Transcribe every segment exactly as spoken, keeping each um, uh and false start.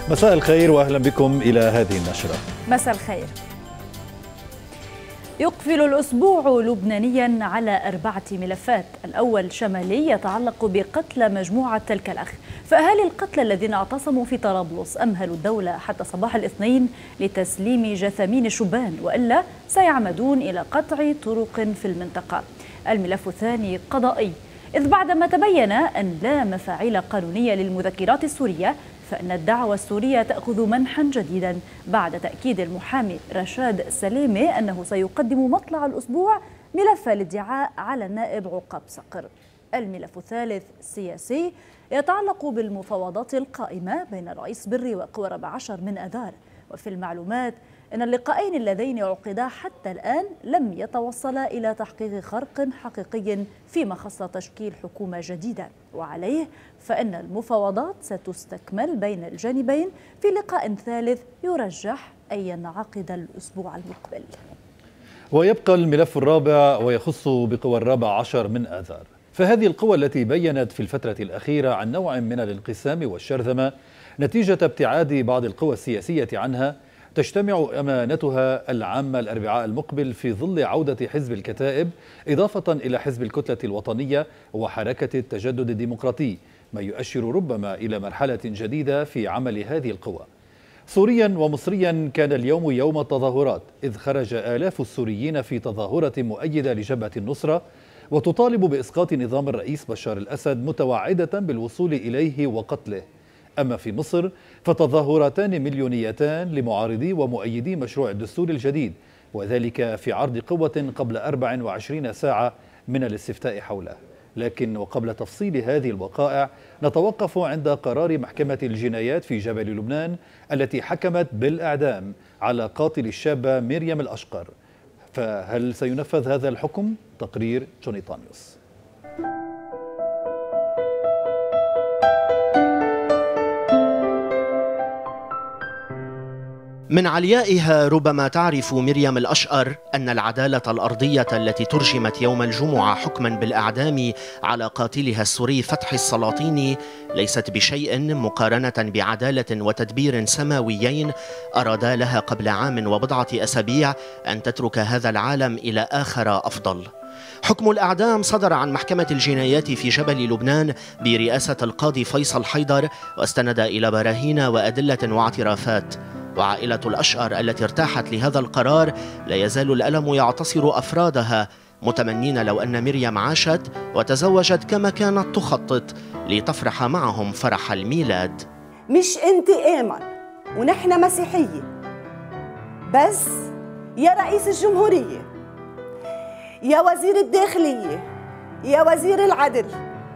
مساء الخير وأهلا بكم إلى هذه النشرة. مساء الخير. يقفل الأسبوع لبنانيا على أربعة ملفات. الأول شمالي يتعلق بقتل مجموعة تلك الأخ، فأهالي القتلى الذين اعتصموا في طرابلس أمهلوا الدولة حتى صباح الاثنين لتسليم جثامين الشبان، وإلا سيعمدون إلى قطع طرق في المنطقة. الملف الثاني قضائي، إذ بعدما تبين أن لا مفاعيل قانونية للمذكرات السورية فإن الدعوة السورية تأخذ منحا جديدا بعد تأكيد المحامي رشاد سليمة أنه سيقدم مطلع الأسبوع ملف الادعاء على النائب عقاب صقر. الملف الثالث سياسي يتعلق بالمفاوضات القائمة بين رئيس بري وقوى ربع عشر من أذار، وفي المعلومات أن اللقاءين اللذين عقدا حتى الآن لم يتوصلا إلى تحقيق خرق حقيقي فيما خص تشكيل حكومة جديدة، وعليه فإن المفاوضات ستستكمل بين الجانبين في لقاء ثالث يرجح أن ينعقد الأسبوع المقبل. ويبقى الملف الرابع ويخص بقوى الرابع عشر من آذار، فهذه القوى التي بيّنت في الفترة الأخيرة عن نوع من الانقسام والشرذمة نتيجة ابتعاد بعض القوى السياسية عنها، تجتمع أمانتها العامة الأربعاء المقبل في ظل عودة حزب الكتائب إضافة إلى حزب الكتلة الوطنية وحركة التجدد الديمقراطي، ما يؤشر ربما إلى مرحلة جديدة في عمل هذه القوى. سوريا ومصريا كان اليوم يوم التظاهرات، إذ خرج آلاف السوريين في تظاهرة مؤيدة لجبهة النصرة وتطالب بإسقاط نظام الرئيس بشار الأسد، متوعدة بالوصول إليه وقتله. أما في مصر فتظاهرتان مليونيتان لمعارضي ومؤيدي مشروع الدستور الجديد، وذلك في عرض قوة قبل أربع وعشرين ساعة من الاستفتاء حوله. لكن وقبل تفصيل هذه الوقائع نتوقف عند قرار محكمة الجنايات في جبل لبنان التي حكمت بالإعدام على قاتل الشابة مريم الأشقر. فهل سينفذ هذا الحكم؟ تقرير جوني طانيوس. من عليائها ربما تعرف مريم الأشقر أن العدالة الأرضية التي ترجمت يوم الجمعة حكما بالإعدام على قاتلها السوري فتحي السلاطيني ليست بشيء مقارنة بعدالة وتدبير سماويين أرادا لها قبل عام وبضعة أسابيع أن تترك هذا العالم إلى آخر أفضل. حكم الإعدام صدر عن محكمة الجنايات في جبل لبنان برئاسة القاضي فيصل حيدر، واستند إلى براهين وأدلة واعترافات. وعائلة الأشقر التي ارتاحت لهذا القرار لا يزال الألم يعتصر أفرادها، متمنين لو أن مريم عاشت وتزوجت كما كانت تخطط لتفرح معهم فرح الميلاد. مش انتقاما ونحن مسيحية بس، يا رئيس الجمهورية، يا وزير الداخلية، يا وزير العدل،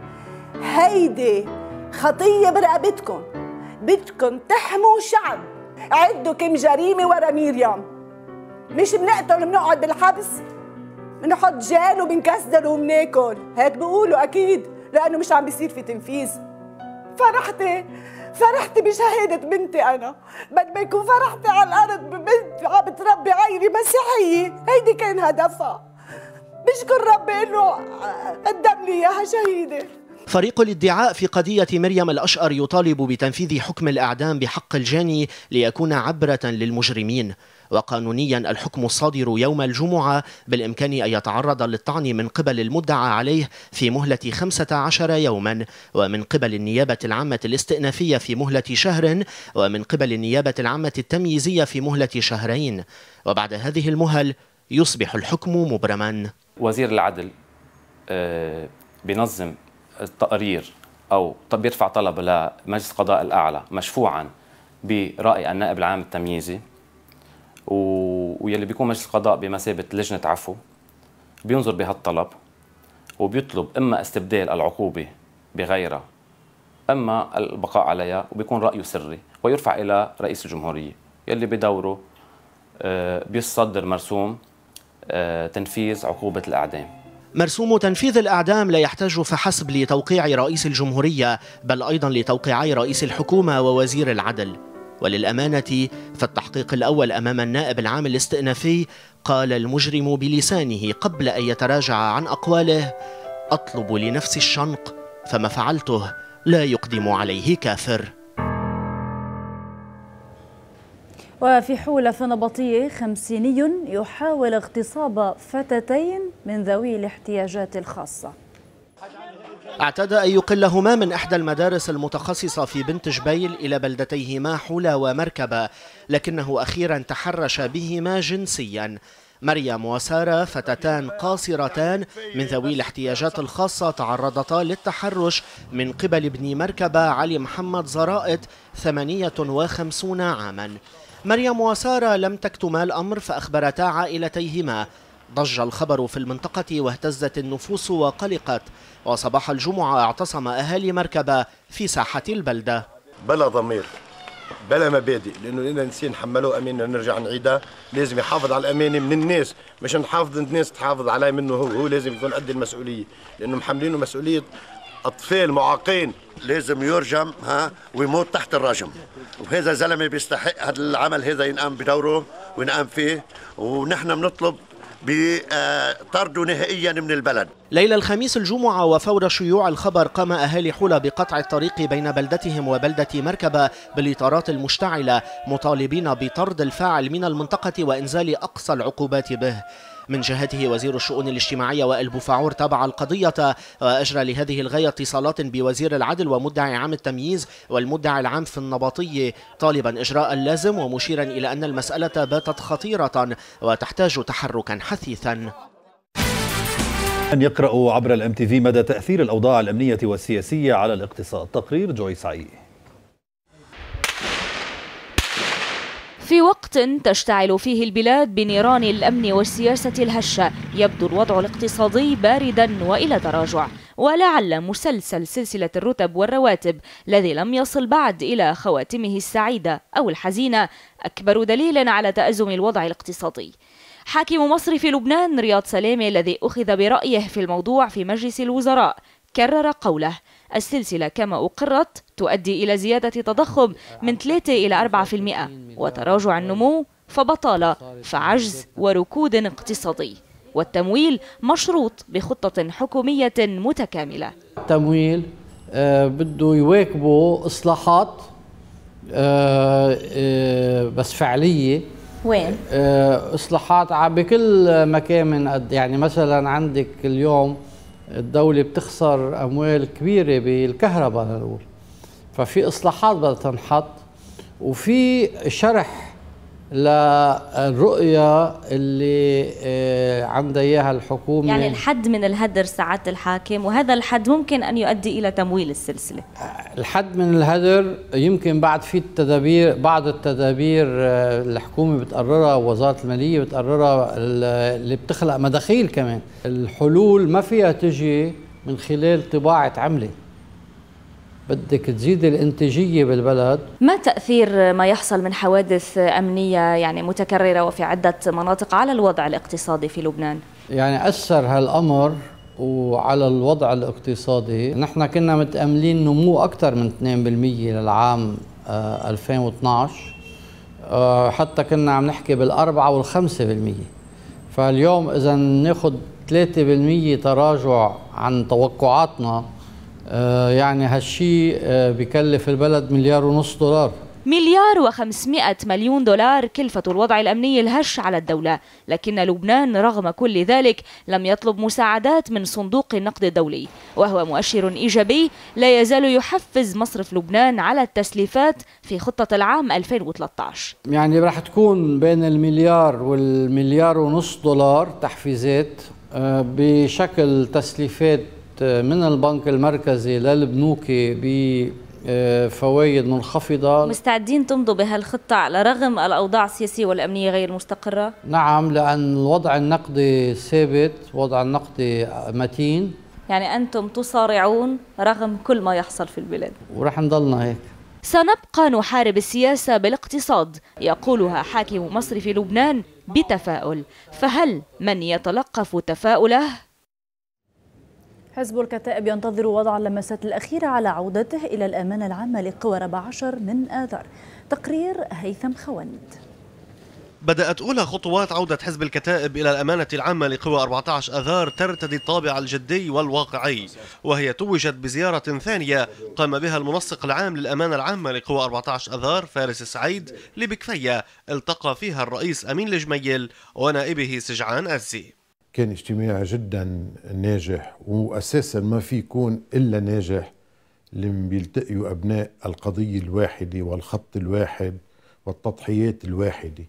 هيدي خطية برقبتكم، بدكم تحموا شعب. عدوا كم جريمة ورا مريم، مش بنقتل وبنقعد بالحبس، بنحط جال وبنكسدل وبناكل، هيك بيقولوا أكيد لأنه مش عم بيصير في تنفيذ. فرحتي فرحتي بشهادة بنتي، أنا بدل ما يكون فرحتي على الأرض ببنت عم بتربي عيلة مسيحية، هيدي كان هدفها. بشكر ربي إنه قدم لي إياها شهيدة. فريق الادعاء في قضية مريم الأشقر يطالب بتنفيذ حكم الإعدام بحق الجاني ليكون عبرة للمجرمين، وقانونيا الحكم الصادر يوم الجمعة بالإمكان أن يتعرض للطعن من قبل المدعى عليه في مهلة خمسة عشر يوما، ومن قبل النيابة العامة الاستئنافية في مهلة شهر، ومن قبل النيابة العامة التمييزية في مهلة شهرين. وبعد هذه المهل يصبح الحكم مبرما. وزير العدل بينظم التقرير أو بيرفع طلب لمجلس القضاء الأعلى مشفوعا برأي النائب العام التمييزي، ويلي بيكون مجلس القضاء بمثابة لجنة عفو بينظر بهالطلب وبيطلب إما استبدال العقوبة بغيرها أما البقاء عليها، وبيكون رأيه سري ويرفع إلى رئيس الجمهورية يلي بدوره بيصدر مرسوم تنفيذ عقوبة الإعدام. مرسوم تنفيذ الإعدام لا يحتاج فحسب لتوقيع رئيس الجمهورية، بل أيضا لتوقيعي رئيس الحكومة ووزير العدل. وللأمانة فالتحقيق الأول أمام النائب العام الاستئنافي قال المجرم بلسانه قبل أن يتراجع عن أقواله: أطلب لنفسي الشنق، فما فعلته لا يقدم عليه كافر. وفي حولة في نبطية خمسيني يحاول اغتصاب فتاتين من ذوي الاحتياجات الخاصة. اعتاد أن يقلهما من إحدى المدارس المتخصصة في بنت جبيل إلى بلدتيهما حولة ومركبة، لكنه أخيرا تحرش بهما جنسيا. مريم وسارة فتاتان قاصرتان من ذوي الاحتياجات الخاصة تعرضتا للتحرش من قبل ابن مركبة علي محمد زرائد ثمانية وخمسين عاما. مريم وسارة لم تكتما الأمر فأخبرتا عائلتيهما. ضج الخبر في المنطقة واهتزت النفوس وقلقت، وصباح الجمعة اعتصم أهالي مركبة في ساحة البلدة. بلا ضمير بلا مبادئ، لانه اذا نسينا نحملوه امانه نرجع نعيدها، لازم يحافظ على الامانه من الناس، مش نحافظ الناس تحافظ عليه منه هو، هو لازم يكون قد المسؤوليه، لانه محملينه مسؤوليه اطفال معاقين، لازم يرجم ها ويموت تحت الرجم، وهذا زلمه بيستحق هذا العمل هذا ينقام بدوره وينقام فيه، ونحن بنطلب بطرده نهائيا من البلد. ليلة الخميس الجمعة وفور شيوع الخبر قام أهالي حولة بقطع الطريق بين بلدتهم وبلدة مركبة بالإطارات المشتعلة، مطالبين بطرد الفاعل من المنطقة وإنزال أقصى العقوبات به. من جهته وزير الشؤون الاجتماعية وائل بوفعور تابع القضية وأجرى لهذه الغاية اتصالات بوزير العدل ومدعي عام التمييز والمدعي العام في النبطية، طالبا إجراء اللازم ومشيرا إلى أن المسألة باتت خطيرة وتحتاج تحركا حثيثا. أن يقرأوا عبر الام تي في مدى تأثير الأوضاع الأمنية والسياسية على الاقتصاد. تقرير جويس عي. في وقت تشتعل فيه البلاد بنيران الأمن والسياسة الهشة، يبدو الوضع الاقتصادي باردا وإلى تراجع، ولعل مسلسل سلسلة الرتب والرواتب الذي لم يصل بعد إلى خواتمه السعيدة أو الحزينة أكبر دليل على تأزم الوضع الاقتصادي. حاكم مصر في لبنان رياض سلامة الذي أخذ برأيه في الموضوع في مجلس الوزراء كرر قوله: السلسلة كما أقرت تؤدي إلى زيادة تضخم من ثلاثة إلى أربعة بالمئة وتراجع النمو فبطالة فعجز وركود اقتصادي، والتمويل مشروط بخطة حكومية متكاملة. التمويل آه بده يواكبوا إصلاحات آه آه بس فعلية. وين؟ آه إصلاحات بكل مكان من قد، يعني مثلا عندك اليوم الدولة بتخسر أموال كبيرة بالكهرباء نقول، ففي إصلاحات بدها تنحط وفي شرح للرؤية اللي عندها إياها الحكومة. يعني الحد من الهدر سعادة الحاكم، وهذا الحد ممكن أن يؤدي إلى تمويل السلسلة. الحد من الهدر يمكن بعد في التدابير، بعض التدابير الحكومة بتقررها ووزارة المالية بتقررها اللي بتخلق مداخيل كمان. الحلول ما فيها تجي من خلال طباعة عملة، بدك تزيد الانتاجية بالبلد. ما تأثير ما يحصل من حوادث أمنية يعني متكررة وفي عدة مناطق على الوضع الاقتصادي في لبنان؟ يعني أثر هالأمر وعلى الوضع الاقتصادي. نحن كنا متأملين نمو أكثر من اثنين بالمئة للعام ألفين واثنعش، حتى كنا عم نحكي بالأربعة والخمسة بالمئة. فاليوم إذا ناخد ثلاثة بالمئة تراجع عن توقعاتنا، يعني هالشي بيكلف البلد مليار ونص دولار. مليار وخمسمائة مليون دولار كلفة الوضع الأمني الهش على الدولة، لكن لبنان رغم كل ذلك لم يطلب مساعدات من صندوق النقد الدولي، وهو مؤشر إيجابي لا يزال يحفز مصرف لبنان على التسليفات في خطة العام ألفين وثلاثة عشر. يعني راح تكون بين المليار والمليار ونص دولار تحفيزات بشكل تسليفات من البنك المركزي للبنوك بفوائد منخفضة. مستعدين تمضوا بهالخطة على رغم الأوضاع السياسية والأمنية غير مستقرة؟ نعم، لأن الوضع النقدي ثابت، وضع النقدي متين. يعني أنتم تصارعون رغم كل ما يحصل في البلاد، ورح نضلنا هيك. سنبقى نحارب السياسة بالاقتصاد، يقولها حاكم مصر في لبنان بتفاؤل، فهل من يتلقف تفاؤله؟ حزب الكتائب ينتظر وضع اللمسات الأخيرة على عودته إلى الأمانة العامة لقوى ربع عشر من آذار. تقرير هيثم خوند. بدأت أولى خطوات عودة حزب الكتائب إلى الأمانة العامة لقوى أربعة عشر أذار ترتدي الطابع الجدي والواقعي، وهي توجت بزيارة ثانية قام بها المنسق العام للأمانة العامة لقوى أربعة عشر أذار فارس السعيد لبكفية، التقى فيها الرئيس أمين الجميل ونائبه سجعان أزي. كان اجتماع جدا ناجح، وأساسا ما في يكون إلا ناجح لما بيلتقيوا أبناء القضية الواحدة والخط الواحد والتضحيات الواحدة.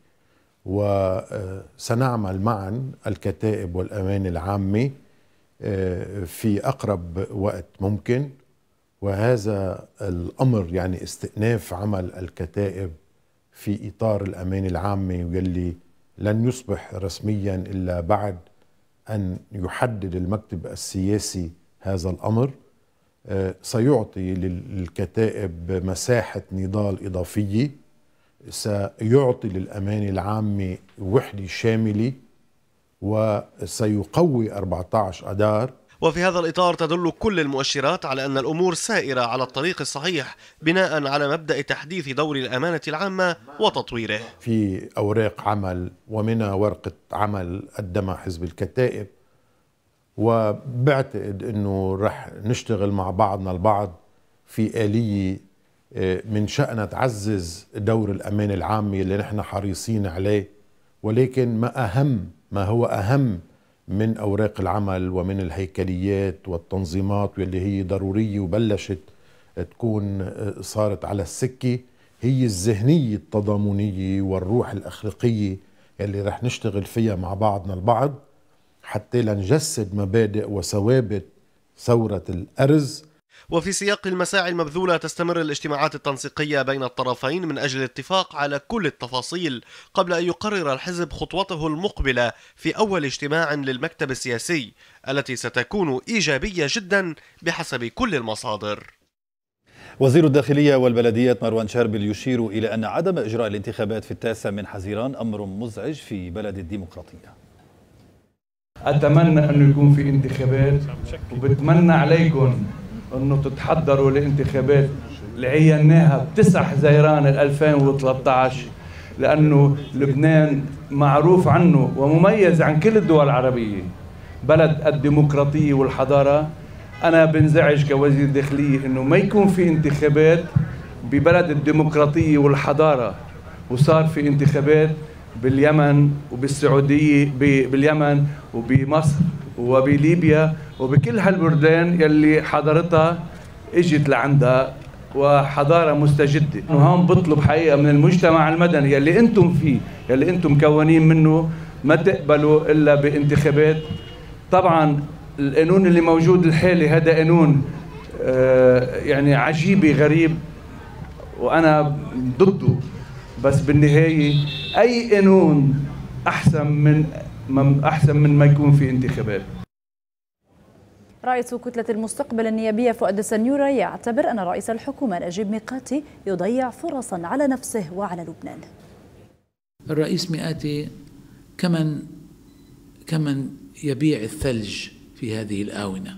وسنعمل معا الكتائب والأمانة العامة في أقرب وقت ممكن، وهذا الأمر يعني استئناف عمل الكتائب في إطار الأمانة العامة، واللي لن يصبح رسميا إلا بعد أن يحدد المكتب السياسي هذا الأمر. سيعطي للكتائب مساحة نضال إضافية، سيعطي للأمانة العامة وحدة شاملة، وسيقوي أربعة عشر أذار. وفي هذا الإطار تدل كل المؤشرات على أن الأمور سائرة على الطريق الصحيح بناء على مبدأ تحديث دور الأمانة العامة وتطويره. في أوراق عمل ومنها ورقة عمل قدمها حزب الكتائب، وبعتقد أنه رح نشتغل مع بعضنا البعض في آلية من شأنها تعزز دور الأمانة العامة اللي نحن حريصين عليه. ولكن ما أهم ما هو أهم من أوراق العمل ومن الهيكليات والتنظيمات واللي هي ضرورية وبلشت تكون صارت على السكة، هي الذهنية التضامنية والروح الأخلاقية اللي رح نشتغل فيها مع بعضنا البعض حتى لنجسد مبادئ وثوابت ثورة الأرز. وفي سياق المساعي المبذولة تستمر الاجتماعات التنسيقية بين الطرفين من أجل الاتفاق على كل التفاصيل قبل أن يقرر الحزب خطوته المقبلة في أول اجتماع للمكتب السياسي التي ستكون إيجابية جدا بحسب كل المصادر. وزير الداخلية والبلديات مروان شاربل يشير إلى أن عدم إجراء الانتخابات في التاسع من حزيران أمر مزعج في بلد الديمقراطية. أتمنى أنه يكون في انتخابات، وبتمنى عليكم أنه تتحضروا لانتخابات اللي عيناها بتسع حزيران ألفين وثلاثة عشر، لأنه لبنان معروف عنه ومميز عن كل الدول العربية بلد الديمقراطية والحضارة. أنا بنزعج كوزير داخلية أنه ما يكون في انتخابات ببلد الديمقراطية والحضارة، وصار في انتخابات باليمن وبالسعودية، باليمن وبمصر وبليبيا وبكل هالبلدان يلي حضارتها اجت لعندها وحضارة مستجدة. وهون بطلب حقيقة من المجتمع المدني يلي انتم فيه، يلي انتم مكونين منه، ما تقبلوا الا بانتخابات. طبعا القانون اللي موجود الحالي هذا قانون آه يعني عجيب غريب وانا ضده، بس بالنهاية اي قانون احسن من أحسن من ما يكون في انتخابات. رئيس كتلة المستقبل النيابية فؤاد السنيورة يعتبر أن رئيس الحكومة نجيب ميقاتي يضيع فرصا على نفسه وعلى لبنان. الرئيس ميقاتي كمن كمن يبيع الثلج في هذه الآونة،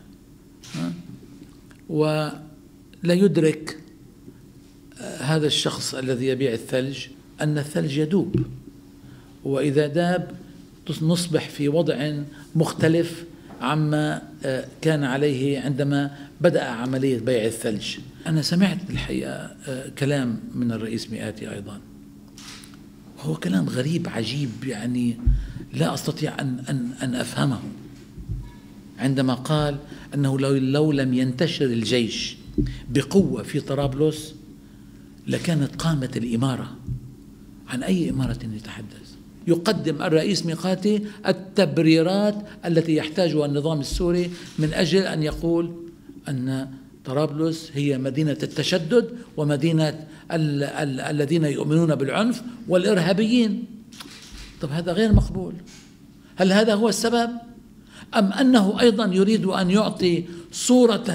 ولا يدرك هذا الشخص الذي يبيع الثلج أن الثلج يدوب، وإذا داب نصبح في وضع مختلف عما كان عليه عندما بدأ عملية بيع الثلج. أنا سمعت الحقيقة كلام من الرئيس ميقاتي أيضا، هو كلام غريب عجيب، يعني لا أستطيع أن, أن, أن أفهمه، عندما قال أنه لو, لو لم ينتشر الجيش بقوة في طرابلس لكانت قامت الإمارة. عن أي إمارة يتحدث؟ يقدم الرئيس ميقاتي التبريرات التي يحتاجها النظام السوري من أجل أن يقول أن طرابلس هي مدينة التشدد ومدينة ال ال الذين يؤمنون بالعنف والإرهابيين. طب هذا غير مقبول. هل هذا هو السبب؟ أم أنه أيضا يريد أن يعطي صورة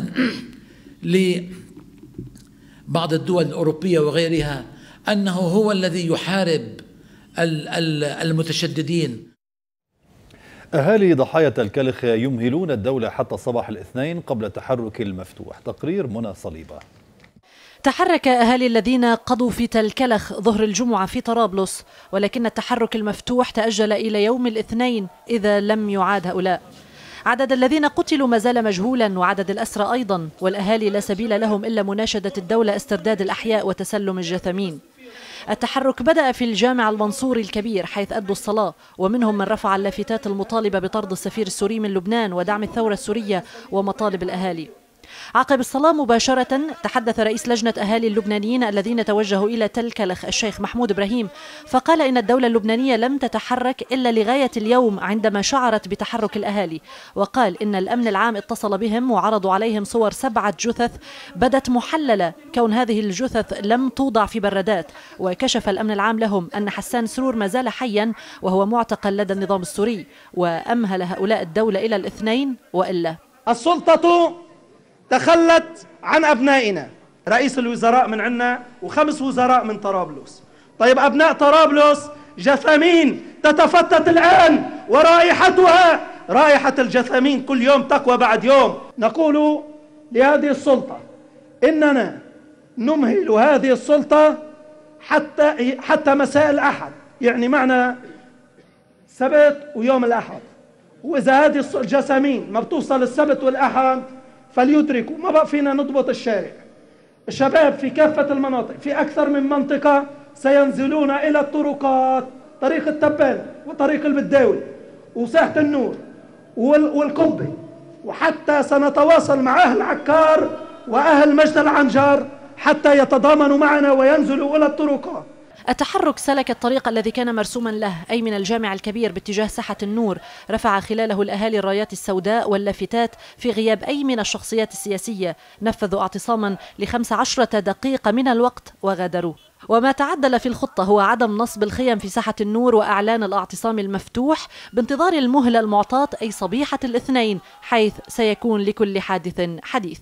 لبعض الدول الأوروبية وغيرها أنه هو الذي يحارب المتشددين؟ أهالي ضحايا الكلخ يمهلون الدولة حتى صباح الاثنين قبل التحرك المفتوح. تقرير منى صليبة. تحرك أهالي الذين قضوا في تل كلخ ظهر الجمعة في طرابلس، ولكن التحرك المفتوح تأجل إلى يوم الاثنين إذا لم يعاد هؤلاء. عدد الذين قتلوا ما زال مجهولا وعدد الأسرى أيضا، والأهالي لا سبيل لهم إلا مناشدة الدولة استرداد الأحياء وتسلم الجثامين. التحرك بدأ في الجامع المنصوري الكبير حيث أدوا الصلاة، ومنهم من رفع اللافتات المطالبة بطرد السفير السوري من لبنان ودعم الثورة السورية ومطالب الأهالي. عقب الصلاة مباشرة تحدث رئيس لجنة أهالي اللبنانيين الذين توجهوا إلى تل كلخ الشيخ محمود إبراهيم، فقال إن الدولة اللبنانية لم تتحرك إلا لغاية اليوم عندما شعرت بتحرك الأهالي، وقال إن الأمن العام اتصل بهم وعرضوا عليهم صور سبعة جثث بدت محللة كون هذه الجثث لم توضع في برادات، وكشف الأمن العام لهم أن حسان سرور ما زال حيا وهو معتقل لدى النظام السوري، وأمهل هؤلاء الدولة إلى الاثنين وإلا. السلطة تخلت عن أبنائنا، رئيس الوزراء من عنا وخمس وزراء من طرابلس. طيب أبناء طرابلس جثامين تتفتت الآن ورائحتها رائحة الجثامين كل يوم تقوى بعد يوم. نقول لهذه السلطة إننا نمهل هذه السلطة حتى حتى مساء الأحد، يعني معنا سبت ويوم الأحد، وإذا هذه الجثامين ما بتوصل السبت والأحد فليدركوا ما بقى فينا نضبط الشارع. الشباب في كافة المناطق في أكثر من منطقة سينزلون إلى الطرقات، طريق التبان وطريق البداوي وساحة النور والقبة، وحتى سنتواصل مع أهل عكار وأهل مجد العنجار حتى يتضامنوا معنا وينزلوا إلى الطرقات. التحرك سلك الطريق الذي كان مرسوما له، أي من الجامع الكبير باتجاه ساحة النور، رفع خلاله الأهالي الرايات السوداء واللافتات في غياب أي من الشخصيات السياسية، نفذوا اعتصاما لخمس عشرة دقيقة من الوقت وغادروا. وما تعدل في الخطة هو عدم نصب الخيم في ساحة النور وإعلان الاعتصام المفتوح بانتظار المهلة المعطاة، أي صبيحة الاثنين، حيث سيكون لكل حادث حديث.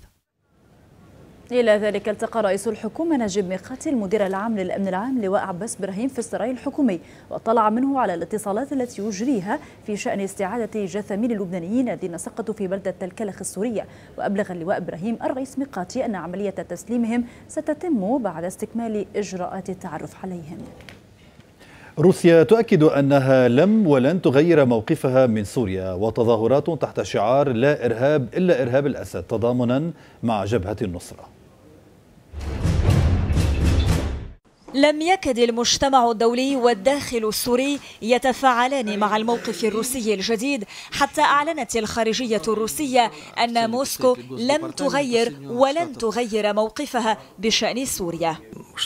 إلى ذلك التقى رئيس الحكومة نجيب ميقاتي المدير العام للأمن العام لواء عباس إبراهيم في السراي الحكومي، واطلع منه على الاتصالات التي يجريها في شأن استعادة جثامين اللبنانيين الذين سقطوا في بلدة تل كلخ السورية. وأبلغ اللواء إبراهيم الرئيس ميقاتي أن عملية تسليمهم ستتم بعد استكمال إجراءات التعرف عليهم. روسيا تؤكد أنها لم ولن تغير موقفها من سوريا، وتظاهرات تحت شعار لا إرهاب إلا إرهاب الأسد تضامنا مع جبهة النصرة. لم يكد المجتمع الدولي والداخل السوري يتفاعلان مع الموقف الروسي الجديد، حتى أعلنت الخارجية الروسية أن موسكو لم تغير ولن تغير موقفها بشأن سوريا.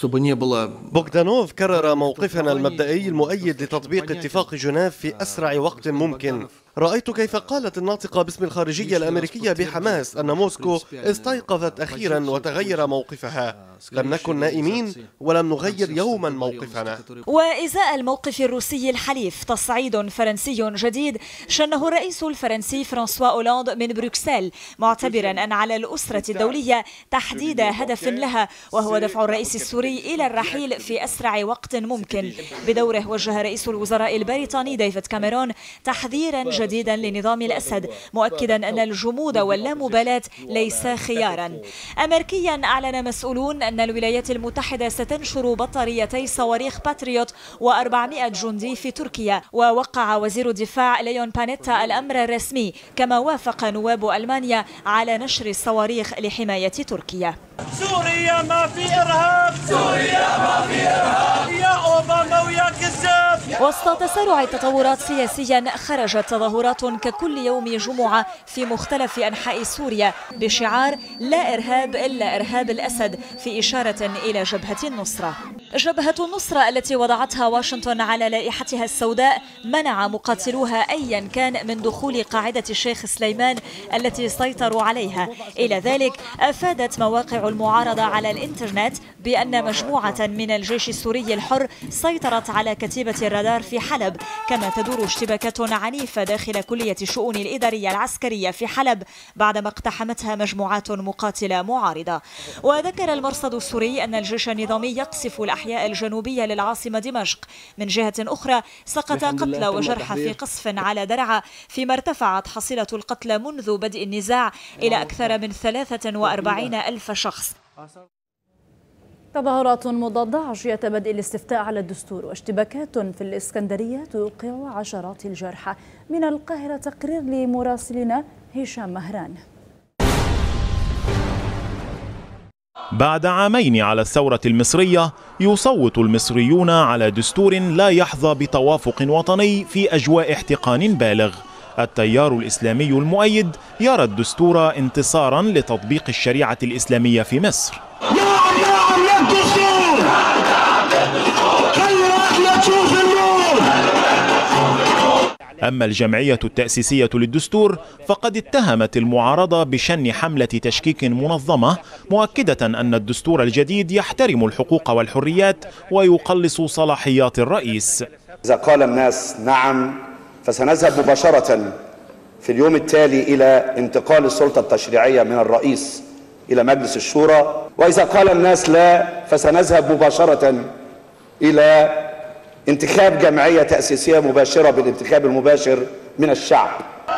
بوغدانوف كرر موقفنا المبدئي المؤيد لتطبيق اتفاق جنيف في أسرع وقت ممكن. رأيت كيف قالت الناطقة باسم الخارجية الأمريكية بحماس أن موسكو استيقظت أخيرا وتغير موقفها. لم نكن نائمين ولم نغير يوما موقفنا. وإزاء الموقف الروسي الحليف تصعيد فرنسي جديد شنه الرئيس الفرنسي فرانسوا أولاند من بروكسل، معتبرا أن على الأسرة الدولية تحديد هدف لها، وهو دفع الرئيس السوري إلى الرحيل في أسرع وقت ممكن. بدوره وجه رئيس الوزراء البريطاني ديفيد كاميرون تحذيرا جديدا لنظام الأسد، مؤكدا أن الجمود واللامبالاة ليس خيارا. أمريكيا أعلن مسؤولون أن الولايات المتحدة ستنشر بطاريتي صواريخ باتريوت وأربعمائة جندي في تركيا، ووقع وزير الدفاع ليون بانيتا الأمر الرسمي، كما وافق نواب ألمانيا على نشر الصواريخ لحماية تركيا. سوريا ما في إرهاب، سوريا ما في إرهاب، يا أوباما ويا كذاب. وسط تسارع التطورات سياسيا، خرجت تظاهرات ككل يوم جمعة في مختلف أنحاء سوريا بشعار لا إرهاب إلا إرهاب الأسد، في إشارة إلى جبهة النصرة. جبهة النصرة التي وضعتها واشنطن على لائحتها السوداء منع مقاتلوها أيا كان من دخول قاعدة الشيخ سليمان التي سيطروا عليها. إلى ذلك أفادت مواقع المعارضة على الإنترنت بأن مجموعة من الجيش السوري الحر سيطرت على كتيبة الرادار في حلب، كما تدور اشتباكات عنيفة داخل كلية الشؤون الإدارية العسكرية في حلب بعدما اقتحمتها مجموعات مقاتلة معارضة. وذكر المرصد السوري أن الجيش النظامي يقصف الأحياء الجنوبية للعاصمة دمشق. من جهة أخرى سقط قتلى وجرحى في قصف على درعا، فيما ارتفعت حصيلة القتلى منذ بدء النزاع إلى أكثر من ثلاثة وأربعين ألف شخص. تظاهرات مضادة عشية بدء الاستفتاء على الدستور واشتباكات في الإسكندرية توقع عشرات الجرحى. من القاهرة تقرير لمراسلنا هشام مهران. بعد عامين على الثورة المصرية يصوت المصريون على دستور لا يحظى بتوافق وطني في أجواء احتقان بالغ. التيار الإسلامي المؤيد يرى الدستور انتصارا لتطبيق الشريعة الإسلامية في مصر. نعم نعم للدستور، خلي احنا تشوف النور. أما الجمعية التأسيسية للدستور فقد اتهمت المعارضة بشن حملة تشكيك منظمة، مؤكدة أن الدستور الجديد يحترم الحقوق والحريات ويقلص صلاحيات الرئيس. إذا قال الناس نعم فسنذهب مباشرة في اليوم التالي إلى انتقال السلطة التشريعية من الرئيس إلى مجلس الشورى، وإذا قال الناس لا فسنذهب مباشرة إلى انتخاب جمعية تأسيسية مباشرة بالانتخاب المباشر من الشعب.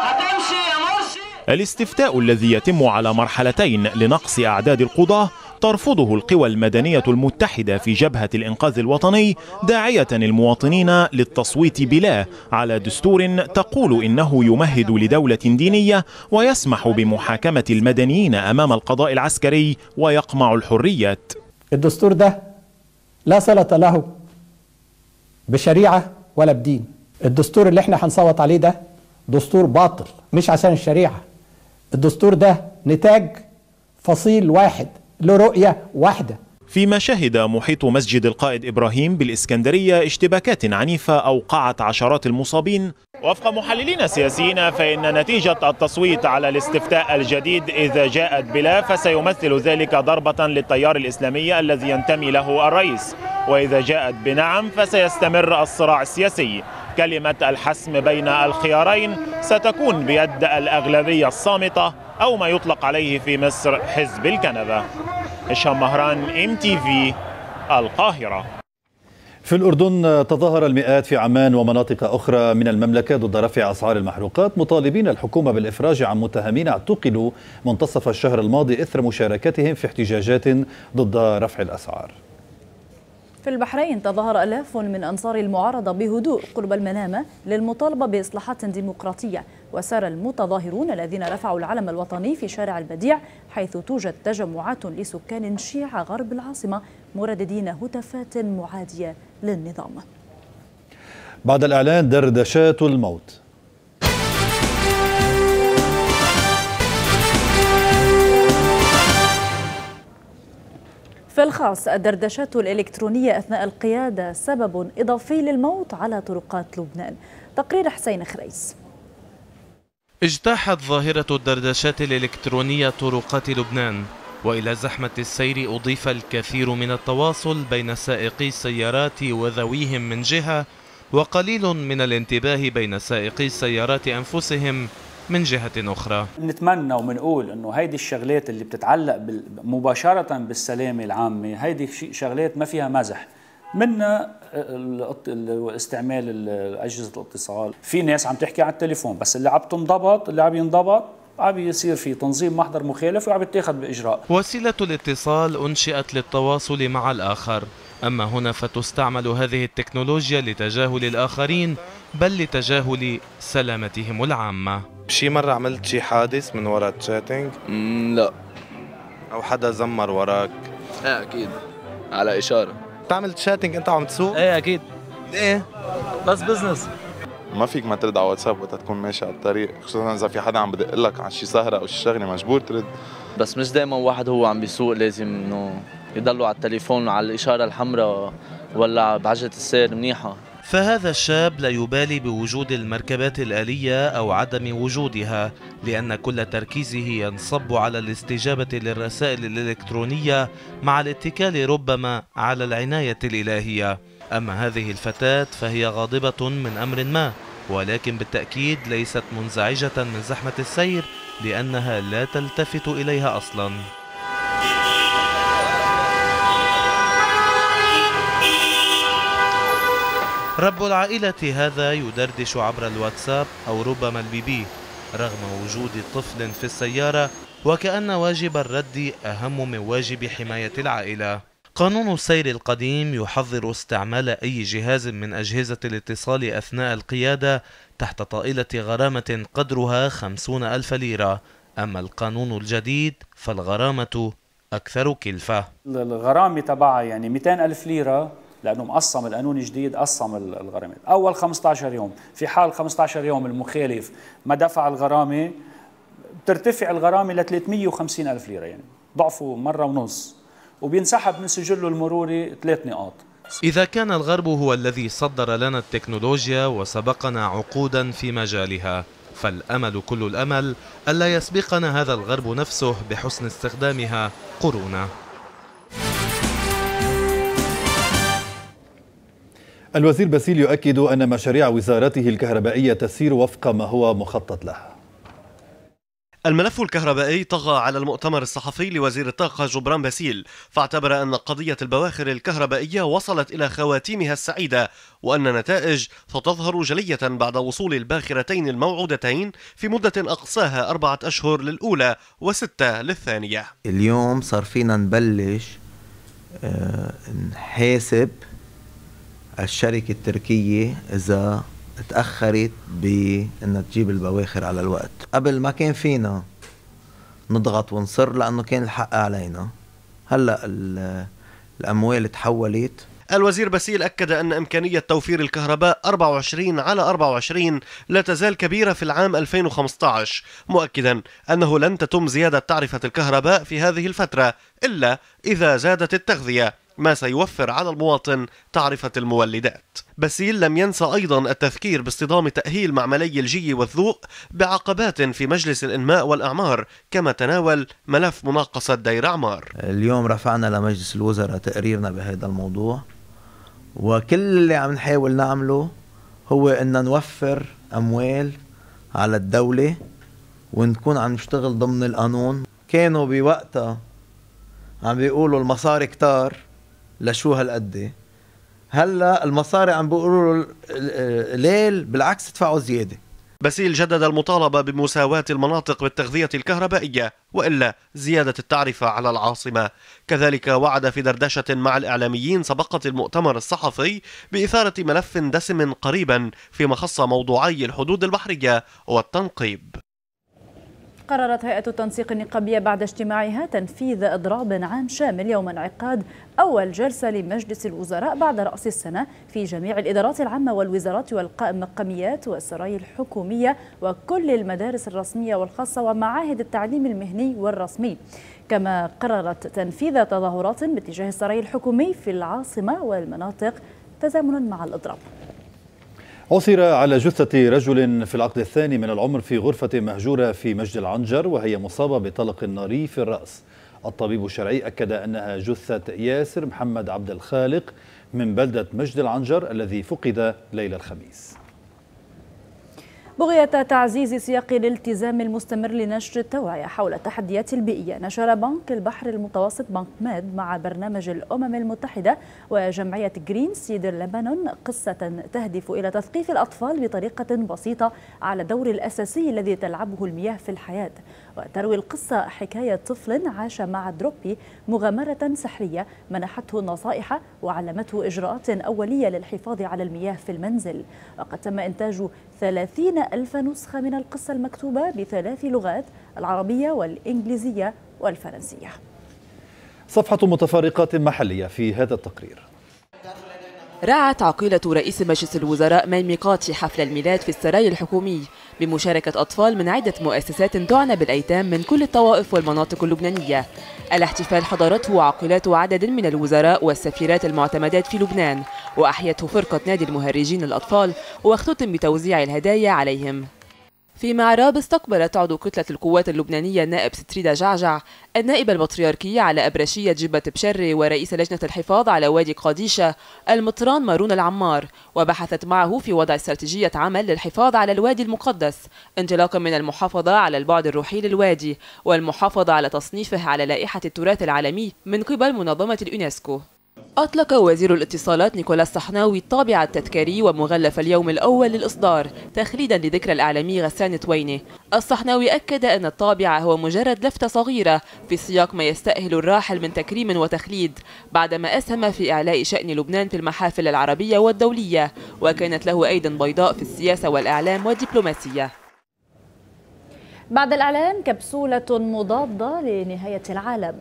الاستفتاء الذي يتم على مرحلتين لنقص أعداد القضاة ترفضه القوى المدنية المتحدة في جبهة الإنقاذ الوطني، داعية المواطنين للتصويت بلا على دستور تقول إنه يمهد لدولة دينية ويسمح بمحاكمة المدنيين أمام القضاء العسكري ويقمع الحريات. الدستور ده لا صلة له بشريعة ولا بدين. الدستور اللي احنا هنصوت عليه ده دستور باطل، مش عشان الشريعة. الدستور ده نتاج فصيل واحد له رؤية واحدة. فيما شهد محيط مسجد القائد إبراهيم بالإسكندرية اشتباكات عنيفة أوقعت عشرات المصابين. وفق محللين سياسيين فإن نتيجة التصويت على الاستفتاء الجديد إذا جاءت بلا فسيمثل ذلك ضربة للتيار الإسلامي الذي ينتمي له الرئيس، وإذا جاءت بنعم فسيستمر الصراع السياسي. كلمة الحسم بين الخيارين ستكون بيد الأغلبية الصامتة أو ما يطلق عليه في مصر حزب الكنبة. هشام مهران، إم تي في، القاهرة. في الأردن تظاهر المئات في عمان ومناطق أخرى من المملكة ضد رفع أسعار المحروقات، مطالبين الحكومة بالإفراج عن متهمين اعتقلوا منتصف الشهر الماضي إثر مشاركتهم في احتجاجات ضد رفع الأسعار. في البحرين تظاهر آلاف من أنصار المعارضة بهدوء قرب المنامة للمطالبة بإصلاحات ديمقراطية، وسار المتظاهرون الذين رفعوا العلم الوطني في شارع البديع حيث توجد تجمعات لسكان شيعة غرب العاصمة مرددين هتافات معادية للنظام. بعد الإعلان دردشات الموت. في الخاص الدردشات الإلكترونية أثناء القيادة سبب إضافي للموت على طرقات لبنان. تقرير حسين خريس. اجتاحت ظاهرة الدردشات الإلكترونية طرقات لبنان، وإلى زحمة السير أضيف الكثير من التواصل بين سائقي السيارات وذويهم من جهة، وقليل من الانتباه بين سائقي السيارات أنفسهم من جهة أخرى. نتمنى ومنقول أنه هيدي الشغلات اللي بتتعلق مباشرة بالسلامة العامة هيدي شغلات ما فيها مزح، منها استعمال أجهزة الاتصال. في ناس عم تحكي على التليفون بس اللي عم تنضبط اللي عم ينضبط عم يصير في تنظيم محضر مخالف وعم يتاخذ بإجراء. وسيلة الاتصال أنشئت للتواصل مع الآخر، أما هنا فتستعمل هذه التكنولوجيا لتجاهل الآخرين بل لتجاهل سلامتهم العامة. شي مرة عملت شي حادث من وراء الشاتنج؟ لا. أو حدا زمر وراك؟ ايه أكيد، على إشارة. بتعمل شاتنج أنت عم تسوق؟ ايه أكيد. ليه؟ بس بزنس. ما فيك ما ترد على واتساب وقت تكون ماشي على الطريق، خصوصا إذا في حدا عم بدق لك عن شي سهرة أو شي شغلة مجبور ترد. بس مش دائما واحد هو عم بيسوق لازم إنه يضلوا على التليفون على الإشارة الحمراء ولا بعجلة السير منيحة. فهذا الشاب لا يبالي بوجود المركبات الآلية أو عدم وجودها، لأن كل تركيزه ينصب على الاستجابة للرسائل الإلكترونية مع الاتكال ربما على العناية الإلهية. أما هذه الفتاة فهي غاضبة من أمر ما، ولكن بالتأكيد ليست منزعجة من زحمة السير لأنها لا تلتفت إليها أصلاً. رب العائلة هذا يدردش عبر الواتساب أو ربما البيبي رغم وجود طفل في السيارة، وكأن واجب الرد أهم من واجب حماية العائلة. قانون السير القديم يحظر استعمال أي جهاز من أجهزة الاتصال أثناء القيادة تحت طائلة غرامة قدرها خمسون ألف ليرة، أما القانون الجديد فالغرامة أكثر كلفة. الغرامة تبعها يعني مئتين ألف ليرة، لأنه مقسم القانون الجديد، قسم الغرامات أول خمسة عشر يوم، في حال خمسة عشر يوم المخالف ما دفع الغرامة بترتفع الغرامة ل ثلاثمئة وخمسين ألف ليرة، يعني ضعفه مرة ونص، وبينسحب من سجله المروري ثلاث نقاط. إذا كان الغرب هو الذي صدر لنا التكنولوجيا وسبقنا عقودا في مجالها، فالأمل كل الأمل ألا يسبقنا هذا الغرب نفسه بحسن استخدامها قرونا. الوزير باسيل يؤكد أن مشاريع وزارته الكهربائية تسير وفق ما هو مخطط لها. الملف الكهربائي طغى على المؤتمر الصحفي لوزير الطاقة جبران باسيل، فاعتبر أن قضية البواخر الكهربائية وصلت إلى خواتيمها السعيدة، وأن نتائج ستظهر جلية بعد وصول الباخرتين الموعودتين في مدة أقصاها أربعة أشهر للأولى وستة للثانية. اليوم صار فينا نبلش نحاسب الشركة التركية إذا تأخرت بأنها تجيب البواخر على الوقت. قبل ما كان فينا نضغط ونصر لأنه كان الحق علينا، هلأ الأموال تحولت. الوزير باسيل أكد أن إمكانية توفير الكهرباء أربعة وعشرين على أربعة وعشرين لا تزال كبيرة في العام ألفين وخمسة عشر، مؤكدا أنه لن تتم زيادة تعرفة الكهرباء في هذه الفترة إلا إذا زادت التغذية، ما سيوفر على المواطن تعرفة المولدات. باسيل لم ينسى أيضا التذكير باصطدام تأهيل معملي الجي والذوق بعقبات في مجلس الإنماء والأعمار، كما تناول ملف مناقصة دير عمار. اليوم رفعنا لمجلس الوزراء تقريرنا بهذا الموضوع، وكل اللي عم نحاول نعمله هو أن نوفر أموال على الدولة ونكون عم نشتغل ضمن القانون. كانوا بوقتها عم بيقولوا المصاري كتار لشو هالقد، هلا المصاري عم بيقولوا ليل بالعكس ادفعوا زياده. باسيل جدد المطالبه بمساواه المناطق بالتغذيه الكهربائيه والا زياده التعرفه على العاصمه. كذلك وعد في دردشه مع الاعلاميين سبقه المؤتمر الصحفي باثاره ملف دسم قريبا فيما خص موضوعي الحدود البحريه والتنقيب. قررت هيئة التنسيق النقابية بعد اجتماعها تنفيذ إضراب عام شامل يوم انعقاد أول جلسة لمجلس الوزراء بعد رأس السنة في جميع الإدارات العامة والوزارات والمقاميات والسرايا الحكومية وكل المدارس الرسمية والخاصة ومعاهد التعليم المهني والرسمي. كما قررت تنفيذ تظاهرات باتجاه السراي الحكومي في العاصمة والمناطق تزامنا مع الإضراب. عثر على جثة رجل في العقد الثاني من العمر في غرفة مهجورة في مجد العنجر وهي مصابة بطلق ناري في الرأس. الطبيب الشرعي أكد أنها جثة ياسر محمد عبد الخالق من بلدة مجد العنجر الذي فقد ليلة الخميس. بغية تعزيز سياق الالتزام المستمر لنشر التوعية حول التحديات البيئية، نشر بنك البحر المتوسط بنك ماد مع برنامج الأمم المتحدة وجمعية جرين سيد لبنان قصة تهدف إلى تثقيف الأطفال بطريقة بسيطة على الدور الأساسي الذي تلعبه المياه في الحياة. وتروي القصة حكاية طفل عاش مع دروبي مغامرة سحرية منحته نصائح وعلمته إجراءات أولية للحفاظ على المياه في المنزل. وقد تم إنتاج ثلاثين ألف نسخة من القصة المكتوبة بثلاث لغات: العربية والإنجليزية والفرنسية. صفحة متفارقات محلية في هذا التقرير. راعت عقيلة رئيس مجلس الوزراء مي ميقاتي حفل الميلاد في السراي الحكومي بمشاركة أطفال من عدة مؤسسات تعنى بالأيتام من كل الطوائف والمناطق اللبنانية. الاحتفال حضرته عقيلات عدد من الوزراء والسفيرات المعتمدات في لبنان، وأحيته فرقة نادي المهرجين للأطفال، واختتم بتوزيع الهدايا عليهم. في معراب استقبلت عضو كتلة القوات اللبنانية النائب ستريدا جعجع النائبة البطريركية على أبرشية جبة بشري ورئيس لجنة الحفاظ على وادي قاديشة المطران مارون العمار، وبحثت معه في وضع استراتيجية عمل للحفاظ على الوادي المقدس انطلاقا من المحافظة على البعد الروحي للوادي والمحافظة على تصنيفه على لائحة التراث العالمي من قبل منظمة اليونسكو. أطلق وزير الاتصالات نيكولاس صحناوي الطابع التذكاري ومغلف اليوم الأول للإصدار تخليدا لذكرى الإعلامي غسان توينة. الصحناوي أكد أن الطابع هو مجرد لفتة صغيرة في سياق ما يستأهل الراحل من تكريم وتخليد بعدما أسهم في إعلاء شأن لبنان في المحافل العربية والدولية، وكانت له أيد بيضاء في السياسة والإعلام والدبلوماسية. بعد الإعلان كبسولة مضادة لنهاية العالم.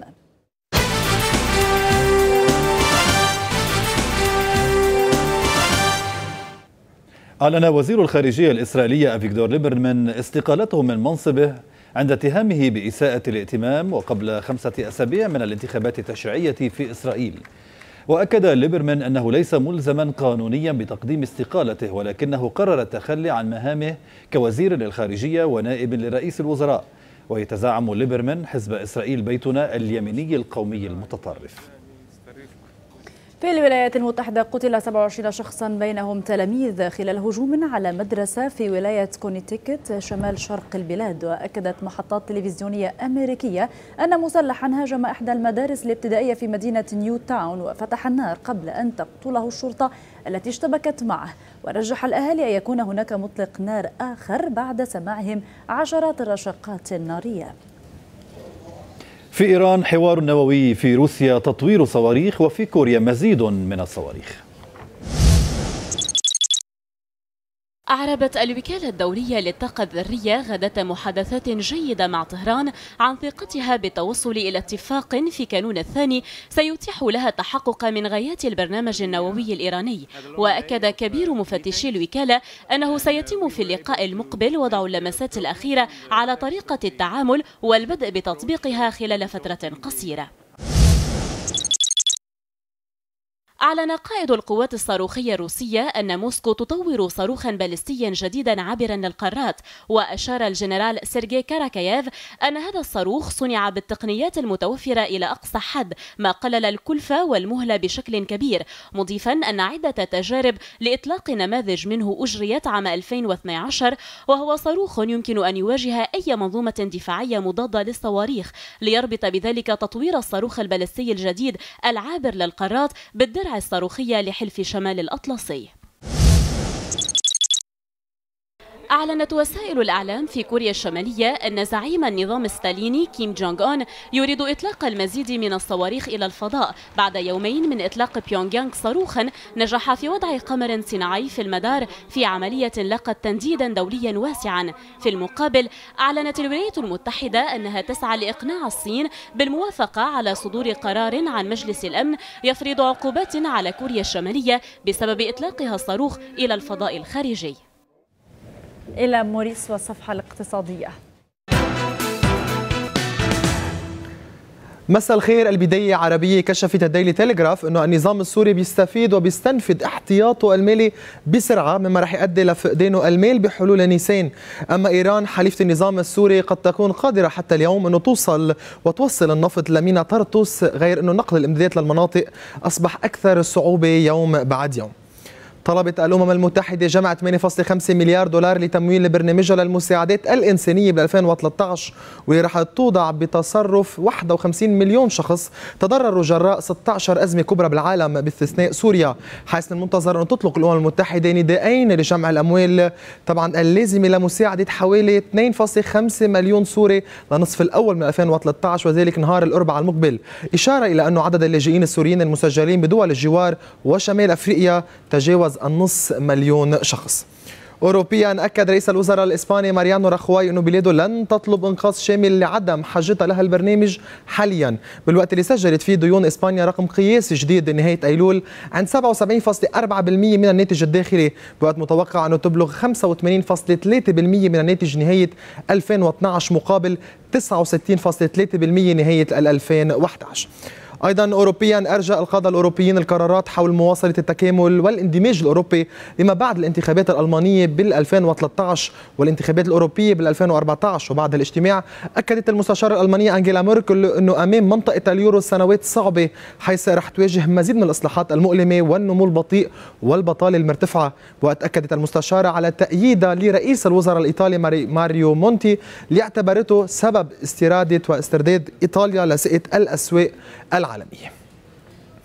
أعلن وزير الخارجية الإسرائيلي أفيغدور ليبرمان استقالته من منصبه عند اتهامه بإساءة الائتمام وقبل خمسة أسابيع من الانتخابات التشريعية في إسرائيل. وأكد ليبرمان أنه ليس ملزما قانونيا بتقديم استقالته، ولكنه قرر التخلي عن مهامه كوزير للخارجية ونائب لرئيس الوزراء. ويتزعم ليبرمان حزب إسرائيل بيتنا اليميني القومي المتطرف. في الولايات المتحدة قتل سبعة وعشرين شخصا بينهم تلاميذ خلال هجوم على مدرسة في ولاية كونيتيكت شمال شرق البلاد. وأكدت محطات تلفزيونية أمريكية أن مسلحا هاجم إحدى المدارس الابتدائية في مدينة نيو تاون وفتح النار قبل أن تقتله الشرطة التي اشتبكت معه. ورجح الأهالي أن يكون هناك مطلق نار آخر بعد سماعهم عشرات الرشقات النارية. في إيران حوار نووي، في روسيا تطوير صواريخ، وفي كوريا مزيد من الصواريخ. أعربت الوكالة الدولية للطاقة الذرية غداة محادثات جيدة مع طهران عن ثقتها بالتوصل إلى اتفاق في كانون الثاني سيتيح لها التحقق من غايات البرنامج النووي الإيراني. وأكد كبير مفتشي الوكالة أنه سيتم في اللقاء المقبل وضع اللمسات الأخيرة على طريقة التعامل والبدء بتطبيقها خلال فترة قصيرة. أعلن قائد القوات الصاروخية الروسية أن موسكو تطور صاروخا باليستيا جديدا عابرا للقارات. وأشار الجنرال سيرجي كاراكاييف أن هذا الصاروخ صنع بالتقنيات المتوفرة إلى أقصى حد، ما قلل الكلفة والمهلة بشكل كبير، مضيفا أن عدة تجارب لإطلاق نماذج منه أجريت عام ألفين واثني عشر، وهو صاروخ يمكن أن يواجه أي منظومة دفاعية مضادة للصواريخ، ليربط بذلك تطوير الصاروخ الباليستي الجديد العابر للقارات بالدرع الصاروخية لحلف شمال الأطلسي. أعلنت وسائل الإعلام في كوريا الشمالية أن زعيم النظام الستاليني كيم جونغ أون يريد إطلاق المزيد من الصواريخ إلى الفضاء بعد يومين من إطلاق بيونغ يانغ صاروخا نجح في وضع قمر صناعي في المدار في عملية لقت تنديدا دوليا واسعا. في المقابل أعلنت الولايات المتحدة أنها تسعى لإقناع الصين بالموافقة على صدور قرار عن مجلس الأمن يفرض عقوبات على كوريا الشمالية بسبب إطلاقها الصاروخ إلى الفضاء الخارجي. إلى موريس والصفحة الاقتصادية. مساء الخير. البداية عربية كشفت الديلي تيليغراف أنه النظام السوري بيستفيد وبيستنفد احتياطه المالي بسرعة، مما رح يؤدي لفقدانه المال بحلول نيسان. أما إيران حليفة النظام السوري قد تكون قادرة حتى اليوم أنه توصل وتوصل النفط لميناء طرطوس، غير أنه نقل الإمدادات للمناطق أصبح أكثر صعوبة يوم بعد يوم. طلبت الأمم المتحدة جمع ثمانية فاصلة خمسة مليار دولار لتمويل برنامجها للمساعدات الإنسانية ب ألفين وثلاثة عشر، واللي رح توضع بتصرف واحد وخمسين مليون شخص تضرروا جراء ستة عشر أزمة كبرى بالعالم باستثناء سوريا، حيث المنتظر أن تطلق الأمم المتحدة نداءين لجمع الأموال طبعا اللازمة لمساعدة حوالي اثنين فاصلة خمسة مليون سوري لنصف الأول من ألفين وثلاثة عشر، وذلك نهار الأربعاء المقبل، إشارة إلى أنه عدد اللاجئين السوريين المسجلين بدول الجوار وشمال أفريقيا تجاوز النص مليون شخص. أوروبيا أكد رئيس الوزراء الإسباني ماريانو راخواي أنه بلاده لن تطلب إنقاذ شامل لعدم حاجتها لها البرنامج حاليا، بالوقت اللي سجلت فيه ديون إسبانيا رقم قياسي جديد نهاية أيلول عند سبعة وسبعين فاصلة أربعة بالمئة من الناتج الداخلي، بوقت متوقع أنه تبلغ خمسة وثمانين فاصلة ثلاثة بالمئة من الناتج نهاية ألفين واثني عشر مقابل تسعة وستين فاصلة ثلاثة بالمئة نهاية ألفين وأحد عشر. أيضا أوروبيا أرجى القادة الأوروبيين القرارات حول مواصلة التكامل والاندماج الأوروبي لما بعد الانتخابات الألمانية بال ألفين وثلاثة عشر والانتخابات الأوروبية بال ألفين وأربعة عشر. وبعد الاجتماع أكدت المستشارة الألمانية أنجيلا ميركل أنه أمام منطقة اليورو سنوات صعبة، حيث رح تواجه مزيد من الإصلاحات المؤلمة والنمو البطيء والبطالة المرتفعة. وقد أكدت المستشارة على تأييدها لرئيس الوزراء الإيطالي ماريو مونتي اللي اعتبرته سبب استيرادة واسترداد إيطاليا لسقة الأسواق العالمية.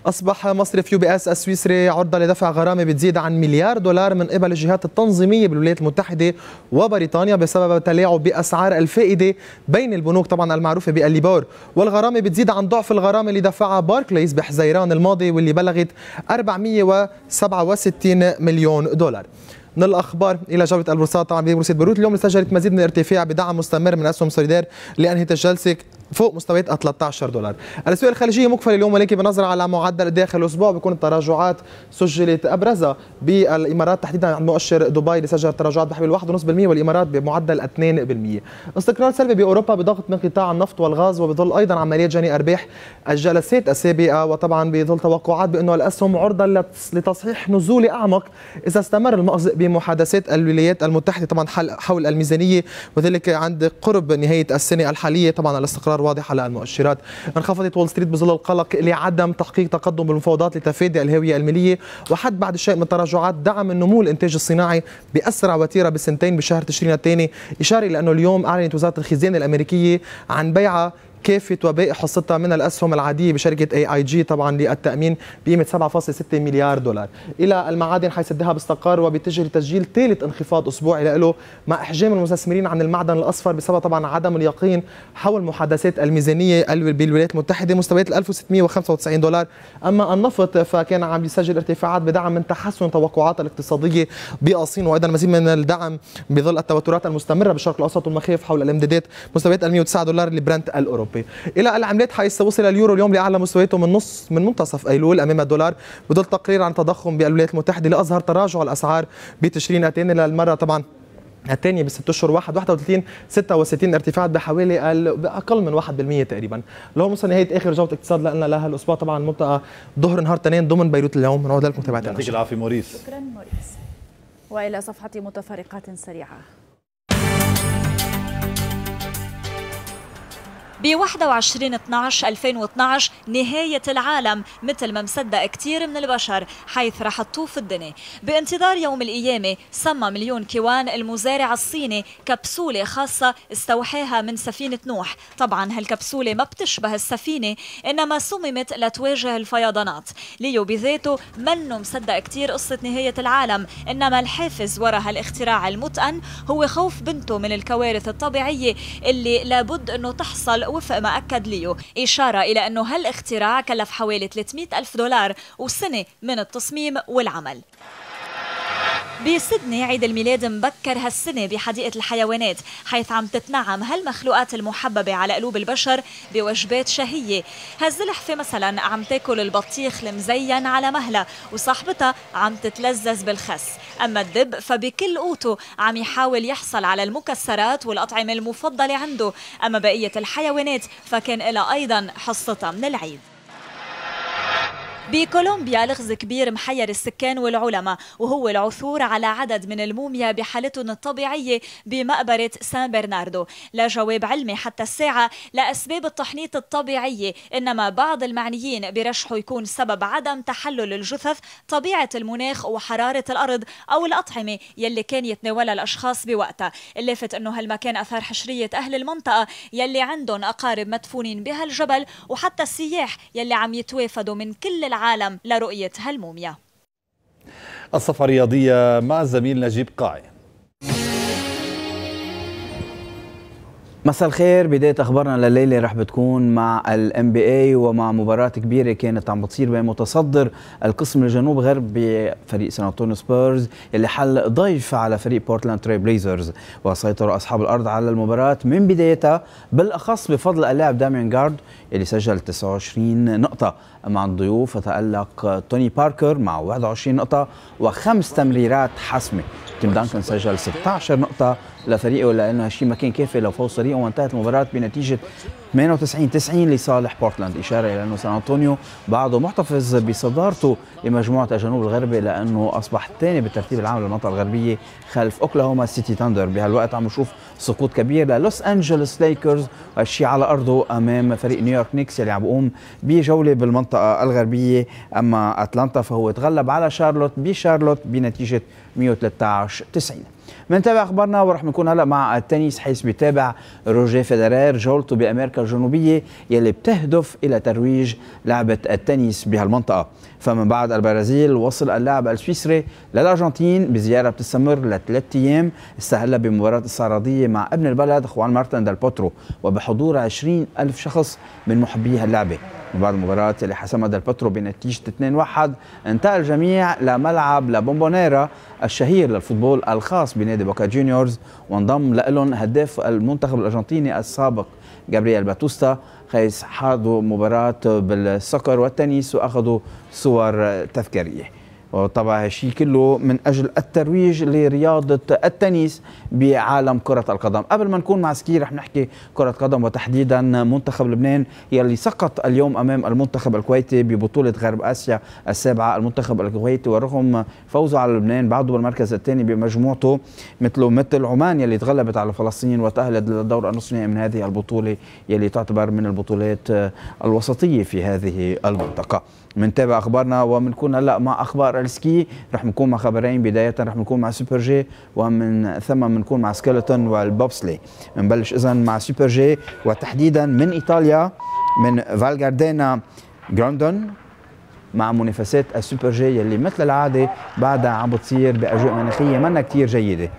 أصبح مصرف يو بي اس السويسري عرضة لدفع غرامة بتزيد عن مليار دولار من قبل الجهات التنظيمية بالولايات المتحدة وبريطانيا بسبب تلاعب بأسعار الفائدة بين البنوك طبعا المعروفة بالليبور، والغرامة بتزيد عن ضعف الغرامة اللي دفعها باركليز بحزيران الماضي واللي بلغت أربعمئة وسبعة وستين مليون دولار. من الأخبار إلى جولة البورصات طبعا بورصة بيروت اليوم سجلت مزيد من الارتفاع بدعم مستمر من أسهم سوليدار اللي أنهت الجلسة فوق مستويات ثلاثة عشر دولار. الأسواق الخارجية مقفلة اليوم ولكن بنظرة على معدل داخل الأسبوع بيكون التراجعات سجلت أبرزها بالإمارات تحديدا عند مؤشر دبي اللي سجل تراجعات بحوالي واحد فاصلة خمسة بالمئة والإمارات بمعدل اثنين بالمئة. استقرار سلبي بأوروبا بضغط من قطاع النفط والغاز وبظل أيضا عمليات جني أرباح الجلسات السابقة، وطبعا بظل توقعات بأنه الأسهم عرضة لتصحيح نزولي أعمق إذا استمر المأزق بمحادثات الولايات المتحدة طبعا حول الميزانية وذلك عند قرب نهاية السنة الحالية. طبعا الاستقرار واضح على المؤشرات. انخفضت وول ستريت بظل القلق لعدم تحقيق تقدم بالمفاوضات لتفادي الهوية المالية وحد بعد شيء من تراجعات دعم النمو الانتاج الصناعي بأسرع وتيرة بسنتين بشهر تشرين الثاني، إشارة إلى أنه اليوم أعلنت وزارة الخزانة الأمريكية عن بيع كافة وبائع حصتها من الأسهم العادية بشركة اي اي جي طبعا للتأمين بقيمة سبعة فاصلة ستة مليار دولار. إلى المعادن حيث الذهب استقر وبتجري تسجيل ثالث انخفاض أسبوعي له مع إحجام المستثمرين عن المعدن الأصفر بسبب طبعا عدم اليقين حول محادثات الميزانية بالولايات المتحدة مستويات ألف وستمئة وخمسة وتسعين دولار. أما النفط فكان عم يسجل ارتفاعات بدعم من تحسن التوقعات الاقتصادية بأصين وأيضا مزيد من الدعم بظل التوترات المستمرة بالشرق الأوسط والمخاوف حول الامدادات مستويات مئة وتسعة دولار لبرنت الأوروبي. إلى العملات حيث وصل اليورو اليوم لأعلى مستوياته من نص من منتصف أيلول أمام الدولار بدل تقرير عن التضخم بالولايات المتحدة لأظهر تراجع الأسعار بتشرين الثاني للمرة طبعا الثانية بست أشهر واحد واحد وثلاثين ستة وستين ارتفاعات بحوالي أقل من واحد بالمئة تقريبا. لو وصل نهاية آخر جولة اقتصاد لنا لها الأسبوع طبعا منطقة ظهر نهار اثنين ضمن بيروت اليوم. نعود لكم متابعة. يعطيك العافية موريس. شكرا موريس. وإلى صفحة متفرقات سريعة. ب واحد وعشرين اثناشر ألفين واثناشر نهاية العالم مثل ما مصدق كثير من البشر حيث رح تطوف الدنيا. بانتظار يوم القيامة سمى مليون كيوان المزارع الصيني كبسولة خاصة استوحاها من سفينة نوح. طبعا هالكبسولة ما بتشبه السفينة إنما صممت لتواجه الفيضانات. ليو بذاته منه مصدق كثير قصة نهاية العالم إنما الحافز وراء هالاختراع المتقن هو خوف بنته من الكوارث الطبيعية اللي لابد إنه تحصل وفق ما أكد ليو، إشارة إلى أنه هالاختراع كلف حوالي ثلاثمئة ألف دولار وسنة من التصميم والعمل. بسيدني عيد الميلاد مبكر هالسنة بحديقة الحيوانات حيث عم تتنعم هالمخلوقات المحببة على قلوب البشر بوجبات شهية. هالزلحفة مثلا عم تاكل البطيخ المزين على مهلة وصاحبتها عم تتلذذ بالخس. أما الدب فبكل قوته عم يحاول يحصل على المكسرات والأطعمة المفضلة عنده. أما بقية الحيوانات فكان لها أيضا حصتها من العيد. بكولومبيا لغز كبير محير السكان والعلماء وهو العثور على عدد من الموميا بحالتهم الطبيعية بمقبرة سان برناردو. لا جواب علمي حتى الساعة لأسباب التحنيط الطبيعية، إنما بعض المعنيين برشحوا يكون سبب عدم تحلل الجثث طبيعة المناخ وحرارة الأرض أو الأطعمة يلي كان يتناولها الأشخاص بوقتها. اللافت أنه هالمكان أثار حشرية أهل المنطقة يلي عندهم أقارب مدفونين بهالجبل وحتى السياح يلي عم يتوافدوا من كل العالم العالم لرؤية هالموميا. الصفحة الرياضية مع الزميل نجيب قاعي. مساء الخير. بداية أخبارنا لليلة رح بتكون مع ال إن بي إيه ومع مباراة كبيرة كانت عم بتصير بين متصدر القسم الجنوب غرب بفريق سان أنطونيو سبيرز اللي حل ضيف على فريق بورتلاند تري بليزرز، وسيطروا أصحاب الأرض على المباراة من بدايتها بالأخص بفضل اللاعب داميان جارد اللي سجل تسعة وعشرين نقطة. مع الضيوف فتألق توني باركر مع واحد وعشرين نقطة وخمس تمريرات حاسمة. تيم دانكن سجل ستة عشر نقطة لفريقه لأنه هالشيء ما كان كافي لفوز فريقه وانتهت المباراة بنتيجة ثمانية وتسعين تسعين لصالح بورتلاند، إشارة إلى أنه سان أنطونيو بعده محتفظ بصدارته لمجموعة الجنوب الغربي لأنه أصبح الثاني بالترتيب العام للمنطقة الغربية خلف أوكلاهوما سيتي تاندر. بهالوقت عم نشوف سقوط كبير للوس أنجلوس ليكرز والشيء على أرضه أمام فريق نيويورك نيكس اللي عم بقوم بجولة بالمنطقة الغربية. أما أتلانتا فهو تغلب على شارلوت بشارلوت بنتيجة مئة وثلاثة عشر تسعين. بنتابع اخبارنا ورح نكون هلا مع التنس حيث بيتابع روجيه فيدرير جولته بامريكا الجنوبية يلي بتهدف إلى ترويج لعبة التنس بهالمنطقة. فمن بعد البرازيل وصل اللاعب السويسري للأرجنتين بزيارة بتستمر لثلاث أيام، استهل بمباراة استعراضية مع ابن البلد خوان مارتن دال بوترو وبحضور عشرين ألف شخص من محبي هاللعبة. وبعد المباراة اللي حسمها دال بوترو بنتيجة اثنين واحد انتقل الجميع لملعب لابومبونيرا الشهير للفوتبول الخاص بنادي بوكا جونيورز، وانضم لهم هداف المنتخب الأرجنتيني السابق جابرييل باتوستا، حيث حاضوا مباراة بالسكر والتنس وأخذوا صور تذكارية. وطبعا هالشيء كله من أجل الترويج لرياضة التنس بعالم كرة القدم. قبل ما نكون مع سكي رح نحكي كرة قدم وتحديدا منتخب لبنان يلي سقط اليوم أمام المنتخب الكويتي ببطولة غرب آسيا السابعة. المنتخب الكويتي ورغم فوزه على لبنان بعده بالمركز الثاني بمجموعته مثله مثل عمان يلي تغلبت على فلسطين وتأهلت للدور النصف نهائي من هذه البطولة يلي تعتبر من البطولات الوسطية في هذه المنطقة. منتابع اخبارنا ومنكون هلا مع اخبار السكي. رح نكون مع خبرين، بدايه رح نكون مع سوبر جي ومن ثم بنكون مع سكيلتون والبوبسلي. بنبلش اذا مع سوبر جي وتحديدا من ايطاليا من فالغاردينا جراندون مع منافسات السوبر جي يلي مثل العاده بعدها عم بتصير باجواء مناخيه منا كثير جيده.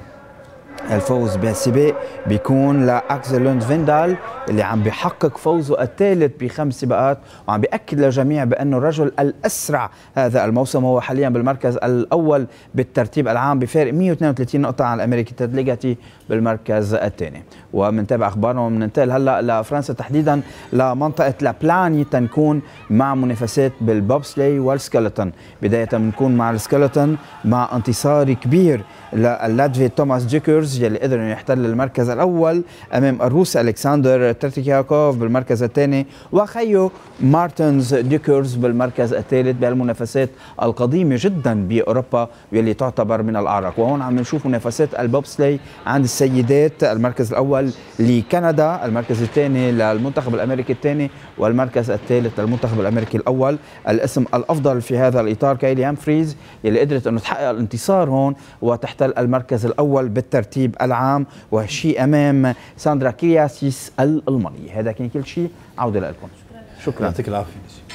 الفوز بهالسباق بيكون لاكسل لوند فيندال اللي عم بيحقق فوزه الثالث بخمس سباقات، وعم بيأكد للجميع بأنه الرجل الأسرع هذا الموسم هو حاليا بالمركز الأول بالترتيب العام بفارق مئة واثنين وثلاثين نقطة عن الأمريكي تيد ليجاتي بالمركز الثاني. ومنتابع أخبارنا ومننتقل هلا لفرنسا تحديدا لمنطقة لابلاني تنكون مع منافسات بالبوبسلي والسكيلتون. بداية بنكون مع السكيلتون مع انتصار كبير للاتفي توماس ديكرز يلي قدر يحتل المركز الأول أمام الروس ألكسندر ترتيكياكوف بالمركز الثاني وخيو مارتنز ديكرز بالمركز الثالث بهالمنافسات القديمة جدا بأوروبا واللي تعتبر من الأعرق. وهون عم نشوف منافسات البوبسلي عند السيدات، المركز الأول لكندا، المركز الثاني للمنتخب الأمريكي الثاني، والمركز الثالث للمنتخب الأمريكي الأول. الاسم الأفضل في هذا الإطار كايلي هامفريز يلي قدرت أنه تحقق الانتصار هون وتحتل المركز الأول بالترتيب العام، وهالشيء أمام ساندرا كيرياسيس الألمانية. هذا كان كل شيء، عودة لكم. شكرا. يعطيك العافية.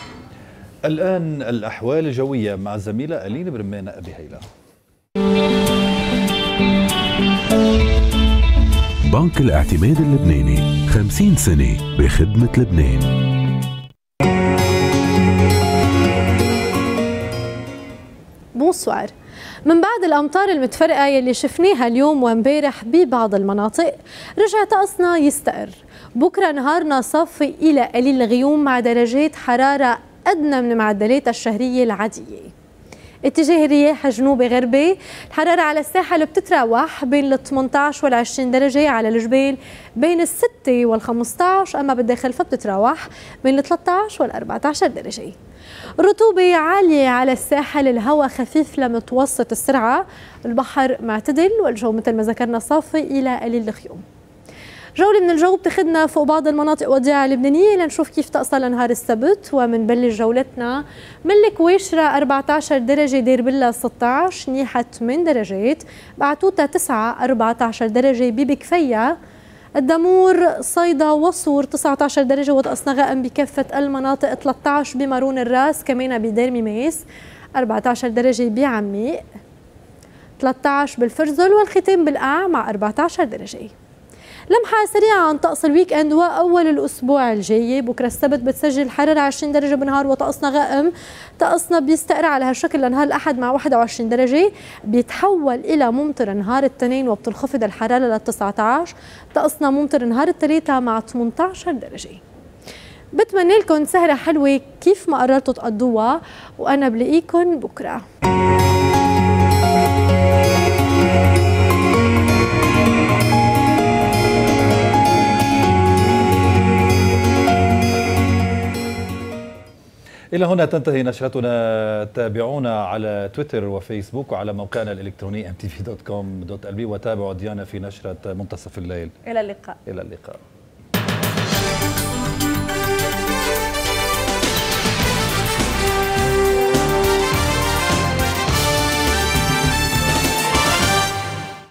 الآن الأحوال الجوية مع الزميلة ألين برمان أبي هيلا. بنك الاعتماد اللبناني خمسين سنة بخدمة لبنان. بونسوار. من بعد الأمطار المتفرقة يلي شفناها اليوم وامبارح ببعض المناطق رجع طقسنا يستقر. بكرة نهارنا صافي إلى قليل الغيوم مع درجات حرارة أدنى من معدلات الشهرية العادية. اتجاه الرياح جنوبي غربي، الحرارة على الساحل بتتراوح بين ال ثمانية عشر وال عشرين درجة، على الجبال بين ال ستة وال خمسة عشر، أما بالداخل فبتتراوح بين ال ثلاثة عشر وال أربعة عشر درجة. الرطوبة عالية على الساحل، الهواء خفيف لمتوسط السرعة، البحر معتدل، والجو مثل ما ذكرنا صافي إلى قليل الغيوم. جولة من الجو بتاخدنا فوق بعض المناطق والضيعة اللبنانية لنشوف كيف طقسها لنهار السبت. ومنبلش جولتنا من الكويشرة أربعة عشر درجة، دير بلا ستة عشر، نيحة ثمانية درجات، بعتوتا تسعة، أربعة عشر درجة ببكفية، الدمور، صيدا، وصور تسعة عشر درجة، وطقسنا غائم بكافة المناطق، ثلاثة عشر بمارون الراس، كمان بدير ميميس، أربعة عشر درجة بعميق، ثلاثة عشر بالفرزل، والختام بالقاع مع أربعة عشر درجة. لمحة سريعة عن طقس الويك اند وأول الأسبوع الجاي. بكرة السبت بتسجل الحرارة عشرين درجة بالنهار وطقسنا غائم. طقسنا بيستقر على هالشكل لنهار الأحد مع واحد وعشرين درجة، بيتحول إلى ممطر نهار الاثنين وبتنخفض الحرارة لل تسعة عشر. طقسنا ممطر نهار الثلاثاء مع ثمانية عشر درجة. بتمنى لكم سهرة حلوة كيف ما قررتوا تقضوها، وأنا بلاقيكم بكرة. إلى هنا تنتهي نشرتنا. تابعونا على تويتر وفيسبوك وعلى موقعنا الإلكتروني ام تي في دوت كوم دوت ال بي، وتابعوا ديانا في نشرة منتصف الليل. إلى اللقاء. إلى اللقاء.